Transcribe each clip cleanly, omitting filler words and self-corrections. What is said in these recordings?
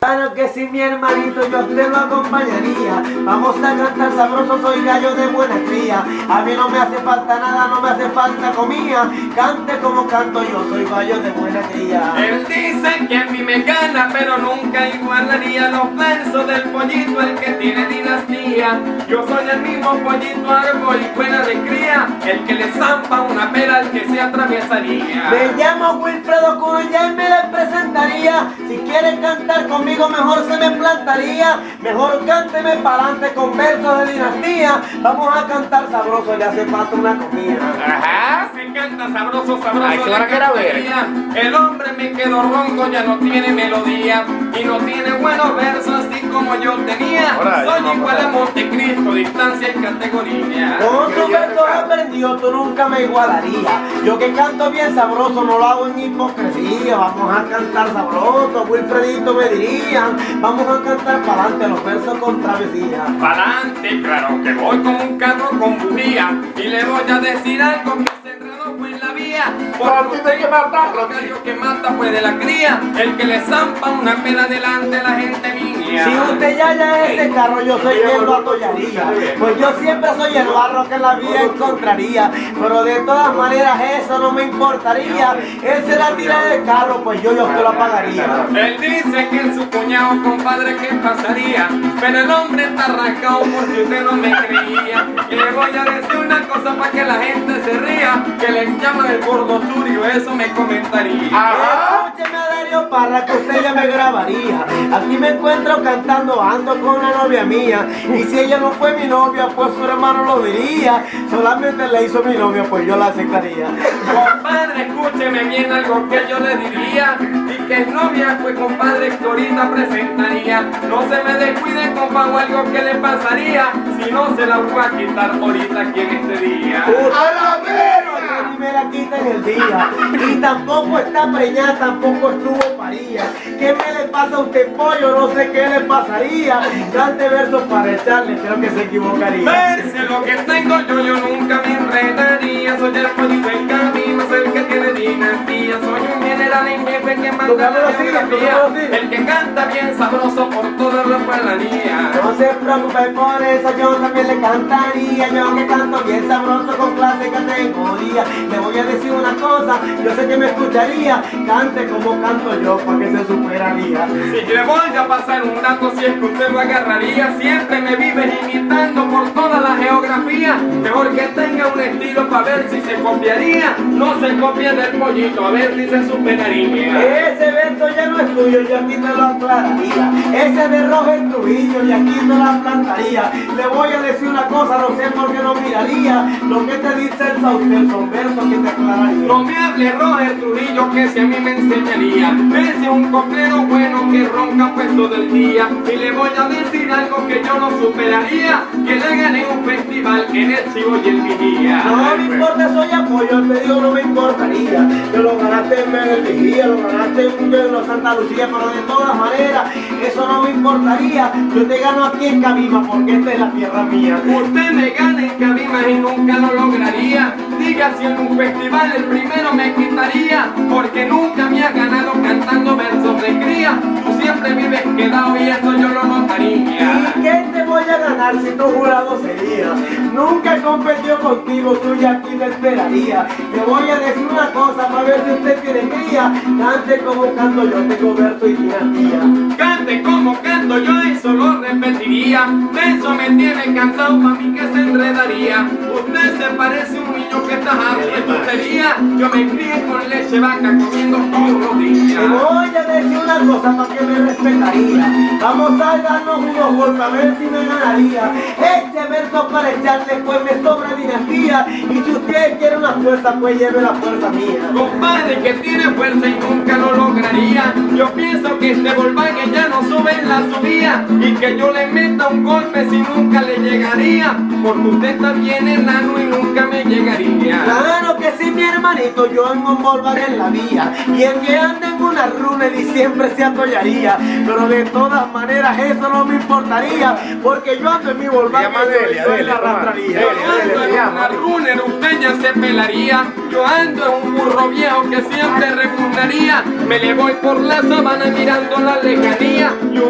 Claro que sí, mi hermanito, yo te lo acompañaría. Vamos a cantar sabroso, soy gallo de buena cría. A mí no me hace falta nada, no me hace falta comida. Cante como canto yo, soy gallo de buena cría. Él dice que a mí me gana, pero nunca igualaría los versos del pollito, el que tiene dinastía. Yo soy el mismo pollito, árbol y buena de cría, el que le zampa una pera al que se atraviesaría. Me llamo Wilfredo Cuya y me le presentaría. Si quiere cantar conmigo mejor se me plantaría. Mejor cánteme pa'lante con versos de dinastía. Vamos a cantar sabroso, le hace falta una comida. Ajá, si canta sabroso, sabroso. Ay, claro que era El hombre me quedó ronco, ya no tiene melodía y no tiene buenos versos así como yo tenía. Ahora, soy igual a Montecristo, distancia y categoría. Con tu verso aprendido tú nunca me igualaría. Yo que canto bien sabroso no lo hago en hipocresía. Vamos a cantar sabroso, Wilfredito me dirían. Vamos a cantar pa'lante los versos con travesía. Pa'lante, claro que voy con un carro con bujía y le voy a decir algo que se enredó fue en la vía. Porque usted que mata, el gallo que mata fue de la cría, el que le zampa una pera delante la gente mía. Si usted ya ese carro, yo soy quien lo atollaría. Pues yo siempre soy el barro que en la vida encontraría. Pero de todas maneras eso no me importaría. Él se la tira del carro, pues yo te lo apagaría. Él dice que en su cuñado, compadre, ¿qué pasaría? Pero el hombre está rascado por si usted no me creía. Y le voy a decir una cosa para que la gente se ría, que le llaman el gordo turio, eso me comentaría. Escúcheme a Darío Parra que usted ya me grabaría. Aquí me encuentro cantando, ando con la novia mía. Y si ella no fue mi novia, pues su hermano lo diría. Solamente le hizo mi novia, pues yo la aceptaría. Compadre, escúcheme bien algo que yo le diría. Y que es novia, pues compadre, que ahorita presentaría. No se me descuide, compa, o algo que le pasaría. Si no, se la voy a quitar ahorita aquí en este día. ¡A la vera! Ni me la quita en el día. Y tampoco está preñada, tampoco estuvo parida. ¿Qué me le pasa a usted, pollo? No sé qué le pasaría. Cante versos para echarle, creo que se equivocaría. Verse lo que tengo yo nunca me enredaría. Soy el pollito en camino, soy el que tiene dinastía. Soy un general en jefe que manda la geografía. El que canta bien sabroso por toda la pueblanía. No se preocupe por eso, yo también le cantaría. Yo que canto bien sabroso con clase y categoría. Le voy a decir una cosa, yo sé que me escucharía. Cante como canto yo, para que se superaría. Si le voy a pasar un dato, si es que usted lo agarraría. Siempre me vives imitando por toda la geografía. Mejor que tenga un estilo para ver si se copiaría. No se copia del pollito, a ver si se superaría. Ese verso ya no es tuyo, yo aquí te lo aclararía. Ese de Roger Trujillo, y aquí te la plantaría. Le voy a decir una cosa, no sé por qué no miraría. Lo que te dice el Sauter son versos que te aclararía. No me hable Roger Trujillo, que si a mí me enseñaría. Ese es un coplero bueno que ronca pues todo el día. Y le voy a decir algo que yo no superaría, que le gané un festival en el Chivo y el Vigía. No me importa, soy apoyo, te digo no me importaría. Yo lo ganaste en el Vigía, lo ganaste en los Santa Lucía, pero de todas maneras, eso no me importaría. Yo te gano aquí en Cabima, porque esta es la tierra mía. Usted me gana en Cabima y nunca lo lograría. Diga si en un festival el primero me quitaría, porque nunca me ha ganado cantando versos de cría. Tú siempre vives quedado y eso yo lo notaría. ¿Y qué te voy a ganar si tu jurado sería? Nunca he competido contigo, tú ya aquí me esperaría. Te voy a decir una cosa para ver si usted tiene cría. Cante como canto yo, tengo verso y dinastía. Cante como canto yo, eso lo repetiría. De eso me tiene cansado, pa' mí que se enredaría. Usted se parece a un niño que está harto de tontería. Yo me crié con leche vaca comiendo todos los días. Te voy a decir una cosa para que me respetaría. Vamos a darnos unos golpes a ver si me ganaría. Este verso para echarle pues me sobra dinastía. Y si usted quiere una fuerza pues lleve la fuerza mía. Compadre que tiene fuerza y nunca lo lograría. Yo pienso que este Volkswagen ya no sube en la subida, y que yo le meta un golpe si nunca le llegaría, porque usted está bien enano y nunca me llegaría. Claro que sí, mi hermanito, yo en un Volkswagen en la vía. Y el que anda en una runner y siempre se atollaría. Pero de todas maneras eso no me importaría, porque yo ando en mi Volkswagen y yo la arrastraría. Yo ando en una runner, usted ya se pelaría. Yo ando en un burro viejo que siempre repugnaría. Me le voy por la sabana mirando la lejanía. Y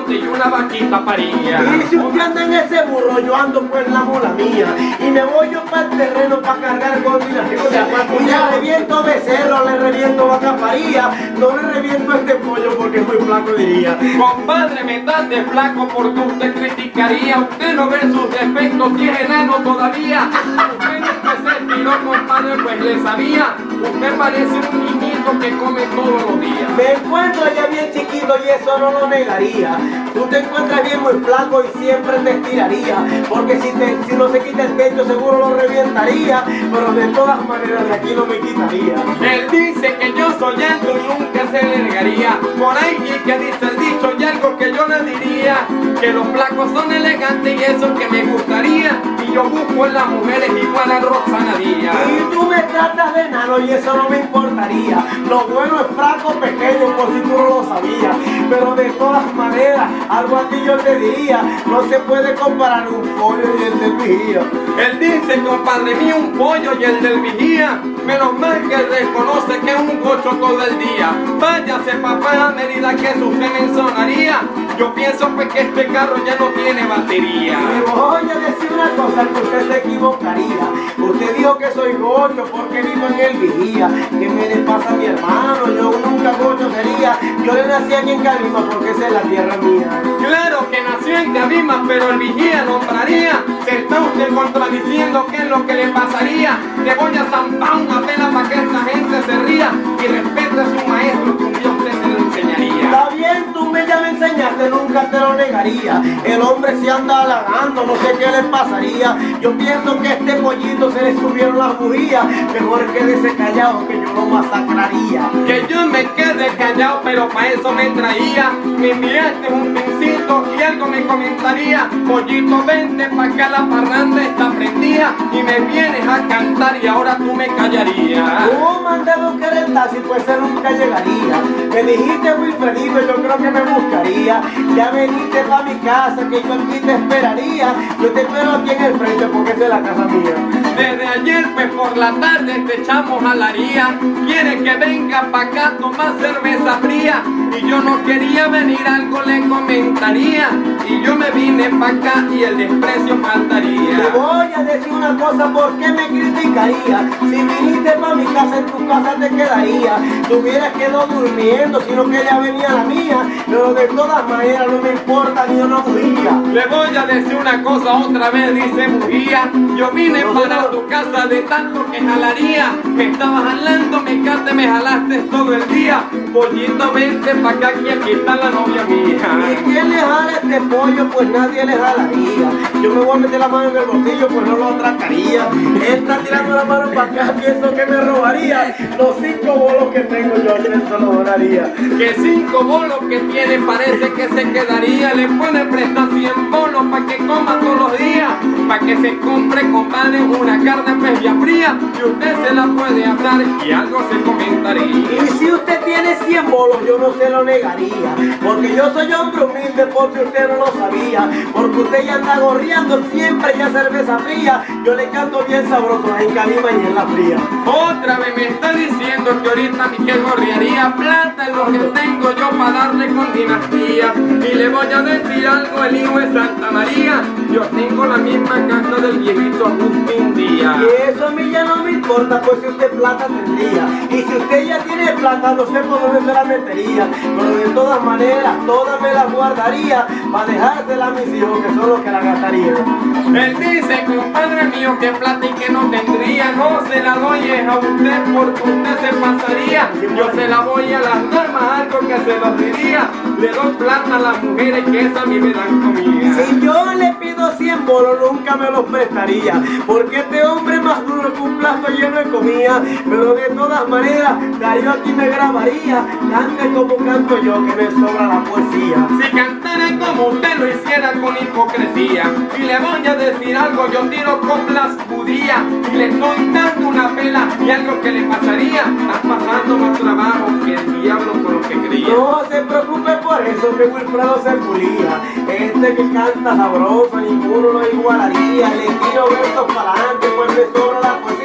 monte y una vaquita paría. Y si usted anda en ese burro, yo ando pues en la mula mía. Y me voy yo para el terreno para cargar combinaciones. Y le reviento becerro, le reviento vaca paría. No le reviento este pollo porque es muy flaco, diría. Compadre, me estás de flaco porque usted criticaría. Usted no ve sus defectos y es enano todavía. Usted nunca se estiró, compadre, pues le sabía. Usted parece un niñito que come todos los días. Me encuentro ya bien chiquito y eso no lo negaría. Tú te encuentras bien muy flaco y siempre te estiraría. Porque si no se quita el pecho seguro lo revientaría. Pero de todas maneras de aquí no me quitaría. Él dice que yo soy alto y nunca se le negaría. Por ahí que dice el dicho y algo que yo le diría. Que los flacos son elegantes y eso que me gustaría. Y yo busco en las mujeres igual a Roxana Díaz. Y tú me tratas de enano y eso no me importaría. Lo bueno es flaco pequeño por si tú no lo sabías. Pero de todas maneras, algo a ti yo te diría. No se puede comparar un pollo y el del vigía. Él dice, compadre mío, un pollo y el del vigía. Menos mal que él reconoce que es un gocho todo el día. Váyase papá a medida que su semen sonaría. Yo pienso pues que este carro ya no tiene batería. Le voy a decir una cosa que usted se equivocaría. Usted dijo que soy gocho porque vivo en el vigía. ¿Qué me le pasa a mi hermano? Yo nunca gocho sería. Yo le nací aquí en Cabima porque esa es la tierra mía. Claro que nació en Cabima, pero el vigía nombraría. Se está usted contradiciendo qué es lo que le pasaría. Le voy a zampar una pela para que esta gente se ría y respete a su maestro que un día usted se lo enseñaría. Está bien, tú ya me enseñaste, nunca te lo negaría. El hombre se anda halagando, no sé qué le pasaría. Yo pienso que a este pollito se le subieron las bujías. Mejor quédese callado que yo lo masacraría. Que yo me quede callado, pero para eso me traía. Me enviaste un pincito y algo me comentaría. Pollito, vente pa' acá, la parranda está prendida. Y me vienes a cantar y ahora tú me callarías. Tú mandé a buscar el taxi, pues él nunca llegaría. Me dijiste muy feliz, yo creo que me buscaría. Ya veniste pa' mi casa, que yo aquí te esperaría. Yo te espero aquí en el frente porque esa es la casa mía. Desde ayer pues por la tarde te echamos a la haría. Quiere que venga pa' acá a tomar cerveza fría. Y yo no quería venir, algo le comentaría. Y yo me vine pa' acá y el desprecio faltaría. Te voy a decir una cosa, ¿por qué me criticaría? Si viniste pa' mi casa, en tu casa te quedaría. Te hubieras quedado durmiendo, sino que ya venía la mía. Pero de todas maneras no me importa ni una bujía. Le voy a decir una cosa otra vez, dice bujía. Yo vine para tu casa de tanto que jalaría. Me estaba jalando, me cate, me jalaste todo el día. Pollito, vente pa' acá que aquí está la novia mía. ¿Y quién le jala este pollo? Pues nadie le jalaría. Yo me voy a meter la mano en el bolsillo, pues no lo atracaría. Él está tirando la mano para acá, pienso que me robaría. Los 5 bolos que tengo yo, ¿quién se los donaría? Que 5 bolos que tiene parece que se quedaría. Le puede prestar 100 bolos pa' que coma todos los días. Pa' que se compre, compadre, una carne media fría. Y usted se la puede hablar y algo se comentaría. Y si usted tiene 100 bolos, yo no se lo negaría. Porque yo soy hombre humilde, porque usted no lo sabía. Porque usted ya anda gorreando siempre ya cerveza fría. Yo le canto bien sabroso en Cabima y en la fría. Otra vez me está diciendo que ahorita mi que gorrearía. Plata es lo que tengo yo para darle con dinastía. Y le voy a decir algo, el hijo de Santa María. Yo tengo la misma casa del viejito Agustín Díaz. Y eso a mí ya no me importa, pues si usted plata tendría. Y si usted ya tiene plata, no sé por dónde se la metería. Pero de todas maneras, todas me las guardaría para dejársela a mis hijos, que son los que la gastarían. Él dice, compadre mío, que plata y que no tendría. No se la doy es a usted porque usted se pasaría. Yo se la voy a las damas, algo que se los diría. Le doy plata a las mujeres que esa a mí me dan comida. Si yo le pido 100 bolos, nunca me los prestaría. Porque este hombre es más duro que un plato lleno de comida. Pero de todas maneras, Darío aquí me grabaría. Cante como canto yo, que me sobra la poesía. Si cantara como usted lo hiciera con hipocresía. Y le voy a decir algo, yo tiro coplas judías. Y le estoy dando una pela y algo que le pasaría. Está pasando más trabajo que el diablo con lo que creía. No se preocupe por eso, que Wilfredo se pulía. Este que canta sabroso, ninguno lo igualaría. Le tiro versos para adelante, pues me sobra la poesía.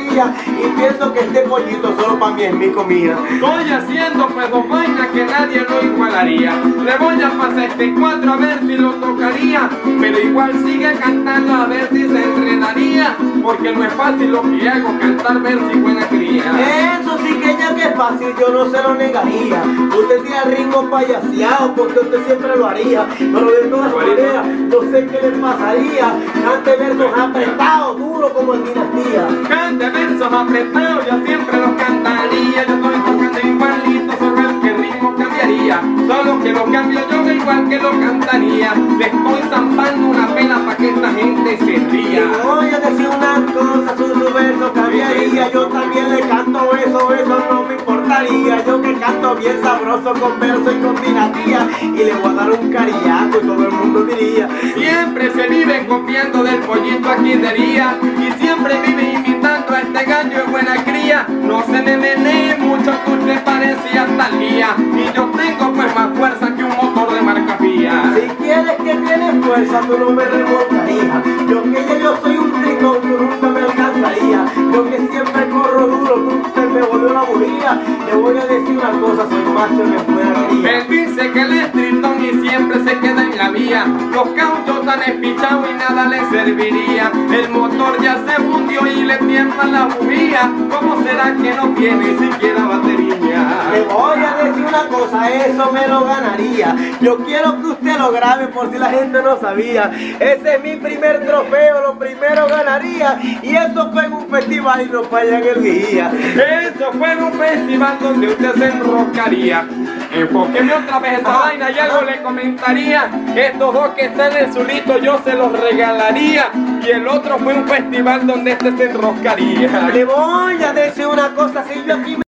día y pienso que este pollito solo para mí es mi comida. Estoy haciendo pues dos vainas que nadie lo igualaría. Le voy a pasar este 4 a ver si lo tocaría, pero igual sigue cantando a ver si se entrenaría, porque no es fácil lo que hago, cantar verso y buena cría. Eso sí que ya que es fácil, yo no se lo negaría. Usted tira ritmo payaseado porque usted siempre lo haría, pero de todas maneras no sé qué le pasaría. Cante versos apretados, duro como en Dinastía. Cante versos apretados, yo siempre los cantaría. Yo estoy tocando igualito, solo el que ritmo cambiaría. Solo que lo cambio yo igual que lo cantaría. Le estoy zampando una pena para que esta gente se ría. Y voy a decir una cosa, su verso cambiaría. Yo también le canto eso no me importaría. Yo que canto bien sabroso con verso y con dinastía, y le voy a dar un carillaco y todo el mundo diría: siempre se vive copiando del pollito aquí de día, y siempre vive imitando a este gallo de buena cría. No se me menee mucho que usted parecía Talía, y yo tengo pues más fuerza que un motor de marca Fiat. Si quieres que tienes fuerza, tú no me remolcarías. Yo que yo soy un tricón, tú nunca me alcanzaría. Yo que siempre corro duro, tú se me volvió la bujía. Le voy a decir una cosa, soy macho que fuera quería. Él dice que él es tritón y siempre se queda en la vía. Los cauchos están espichados y nada le serviría. El motor ya se hundió y le tiembla la bujía. ¿Cómo será que no tiene siquiera batería? Le voy a decir una cosa, eso me lo ganaría. Yo quiero que usted lo grabe por si la gente no sabía. Ese es mi primer trofeo, lo primero ganaría. Y eso fue en un festival y no falla en el guía. Eso fue en un festival donde usted se enroscaría. Enfóqueme otra vez esa vaina y algo le comentaría. Estos dos que están en su listo yo se los regalaría. Y el otro fue un festival donde este se enroscaría. Le voy a decir una cosa, si yo aquí